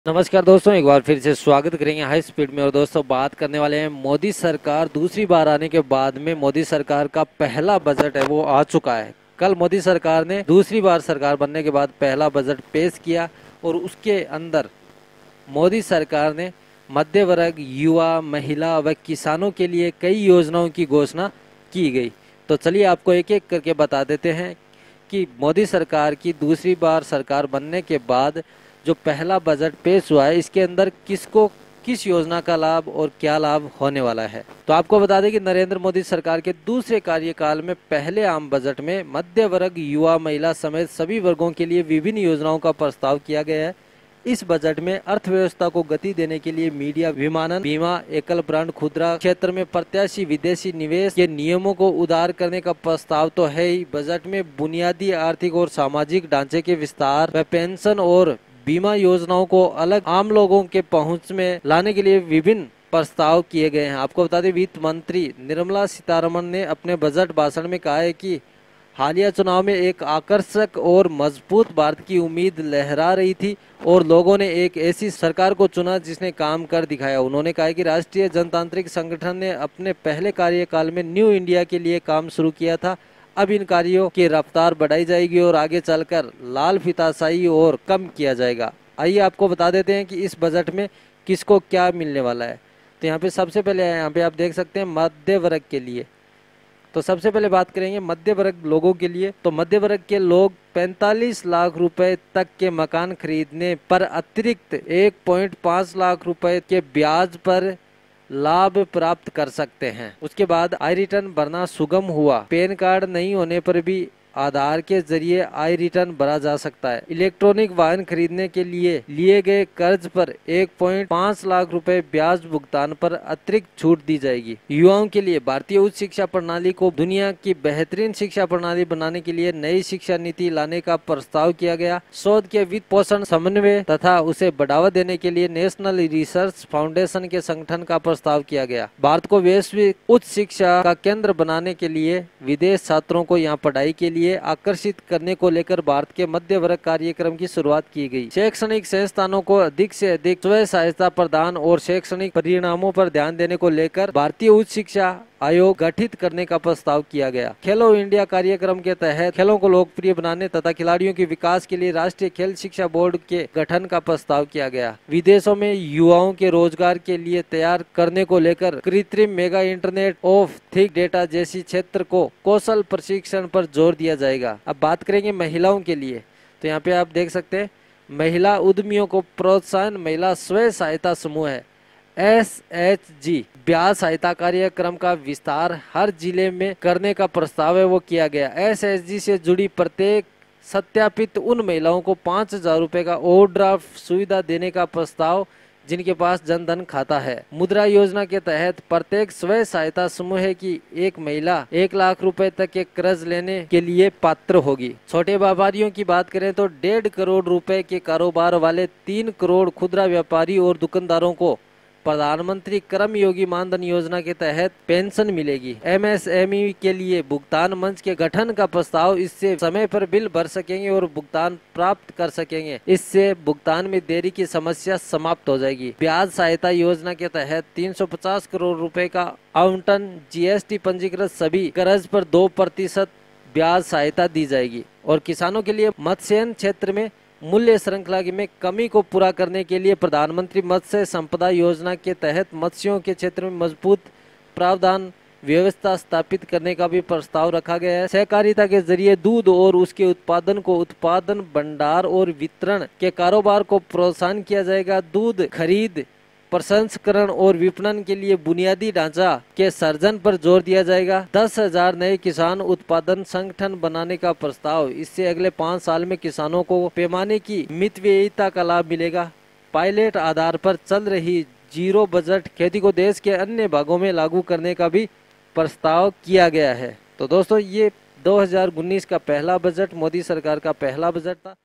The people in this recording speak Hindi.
नमस्कार दोस्तों, एक बार फिर से स्वागत करेंगे हाई स्पीड में। और दोस्तों, बात करने वाले हैं मोदी सरकार दूसरी बार आने के बाद में मोदी सरकार का पहला बजट है वो आ चुका है। कल मोदी सरकार ने दूसरी बार सरकार बनने के बाद पहला बजट पेश किया और उसके अंदर मोदी सरकार ने मध्य वर्ग, युवा, महिला व किसानों के लिए कई योजनाओं की घोषणा की गई। तो चलिए आपको एक एक करके बता देते हैं कि मोदी सरकार की दूसरी बार सरकार बनने के बाद जो पहला बजट पेश हुआ है इसके अंदर किसको किस योजना का लाभ और क्या लाभ होने वाला है। तो आपको बता दें कि नरेंद्र मोदी सरकार के दूसरे कार्यकाल में पहले आम बजट में मध्य वर्ग, युवा, महिला समेत सभी वर्गों के लिए विभिन्न योजनाओं का प्रस्ताव किया गया है। इस बजट में अर्थव्यवस्था को गति देने के लिए मीडिया, विमानन, बीमा, एकल ब्रांड, खुदरा क्षेत्र में प्रत्याशी विदेशी निवेश के नियमों को उदार करने का प्रस्ताव तो है ही। बजट में बुनियादी आर्थिक और सामाजिक ढांचे के विस्तार व पेंशन और बीमा योजनाओं को अलग आम लोगों के पहुंच में लाने के लिए विभिन्न प्रस्ताव किए गए हैं। आपको बता दें, वित्त मंत्री निर्मला सीतारमण ने अपने बजट भाषण में कहा है कि हालिया चुनाव में एक आकर्षक और मजबूत भारत की उम्मीद लहरा रही थी और लोगों ने एक ऐसी सरकार को चुना जिसने काम कर दिखाया। उन्होंने कहा कि राष्ट्रीय जनतांत्रिक संगठन ने अपने पहले कार्यकाल में न्यू इंडिया के लिए काम शुरू किया था। अब इन कार्यों की रफ्तार बढ़ाई जाएगी और आगे चलकर लाल फीताशाही और कम किया जाएगा। आइए आपको बता देते हैं कि इस बजट में किसको क्या मिलने वाला है। तो यहाँ पे सबसे पहले यहाँ पे आप देख सकते हैं मध्य वर्ग के लिए। तो सबसे पहले बात करेंगे मध्य वर्ग लोगों के लिए। तो मध्य वर्ग के लोग 45 लाख रुपए तक के मकान खरीदने पर अतिरिक्त 1.5 लाख रुपए के ब्याज पर लाभ प्राप्त कर सकते हैं। उसके बाद आय रिटर्न भरना सुगम हुआ। पैन कार्ड नहीं होने पर भी आधार के जरिए आय रिटर्न भरा जा सकता है। इलेक्ट्रॉनिक वाहन खरीदने के लिए गए कर्ज पर 1.5 लाख रुपए ब्याज भुगतान पर अतिरिक्त छूट दी जाएगी। युवाओं के लिए भारतीय उच्च शिक्षा प्रणाली को दुनिया की बेहतरीन शिक्षा प्रणाली बनाने के लिए नई शिक्षा नीति लाने का प्रस्ताव किया गया। शोध के वित्त पोषण, समन्वय तथा उसे बढ़ावा देने के लिए नेशनल रिसर्च फाउंडेशन के संगठन का प्रस्ताव किया गया। भारत को वैश्विक उच्च शिक्षा का केंद्र बनाने के लिए विदेश छात्रों को यहाँ पढ़ाई के लिए आकर्षित करने को लेकर भारत के मध्य वर्ग कार्यक्रम की शुरुआत की गई। शैक्षणिक संस्थानों को अधिक से अधिक स्वयं सहायता प्रदान और शैक्षणिक परिणामों पर ध्यान देने को लेकर भारतीय उच्च शिक्षा आयोग गठित करने का प्रस्ताव किया गया। खेलो इंडिया कार्यक्रम के तहत खेलों को लोकप्रिय बनाने तथा खिलाड़ियों के विकास के लिए राष्ट्रीय खेल शिक्षा बोर्ड के गठन का प्रस्ताव किया गया। विदेशों में युवाओं के रोजगार के लिए तैयार करने को लेकर कृत्रिम mega internet of thing data जैसी क्षेत्र को कौशल प्रशिक्षण पर जोर दिया जाएगा। अब बात करेंगे महिलाओं के लिए। तो यहाँ पे आप देख सकते हैं महिला उद्यमियों को प्रोत्साहन महिला स्वयं सहायता समूह है SHG ब्याज सहायता कार्यक्रम का विस्तार हर जिले में करने का प्रस्ताव है वो किया गया। SHG से जुड़ी प्रत्येक सत्यापित उन महिलाओं को 5,000 रुपए का ओवरड्राफ्ट सुविधा देने का प्रस्ताव जिनके पास जनधन खाता है। मुद्रा योजना के तहत प्रत्येक स्वयं सहायता समूह की एक महिला 1 लाख रुपए तक के कर्ज लेने के लिए पात्र होगी। छोटे व्यापारियों की बात करें तो 1.5 करोड़ रुपए के कारोबार वाले 3 करोड़ खुदरा व्यापारी और दुकानदारों को प्रधानमंत्री कर्मयोगी मानधन योजना के तहत पेंशन मिलेगी। MSME के लिए भुगतान मंच के गठन का प्रस्ताव, इससे समय पर बिल भर सकेंगे और भुगतान प्राप्त कर सकेंगे। इससे भुगतान में देरी की समस्या समाप्त हो जाएगी। ब्याज सहायता योजना के तहत 350 करोड़ रुपए का आवंटन, GST पंजीकृत सभी कर्ज पर 2% ब्याज सहायता दी जाएगी। और किसानों के लिए मत्स्यन क्षेत्र में मूल्य श्रृंखला में कमी को पूरा करने के लिए प्रधानमंत्री मत्स्य संपदा योजना के तहत मत्स्यों के क्षेत्र में मजबूत प्रावधान व्यवस्था स्थापित करने का भी प्रस्ताव रखा गया है। सहकारिता के जरिए दूध और उसके उत्पादन, भंडार और वितरण के कारोबार को प्रोत्साहन किया जाएगा। दूध खरीद, प्रसंस्करण और विपणन के लिए बुनियादी ढांचा के सर्जन पर जोर दिया जाएगा। 10,000 नए किसान उत्पादन संगठन बनाने का प्रस्ताव, इससे अगले 5 साल में किसानों को पैमाने की मितव्ययिता का लाभ मिलेगा। पायलट आधार पर चल रही जीरो बजट खेती को देश के अन्य भागों में लागू करने का भी प्रस्ताव किया गया है। तो दोस्तों, ये 2019 का पहला बजट, मोदी सरकार का पहला बजट था।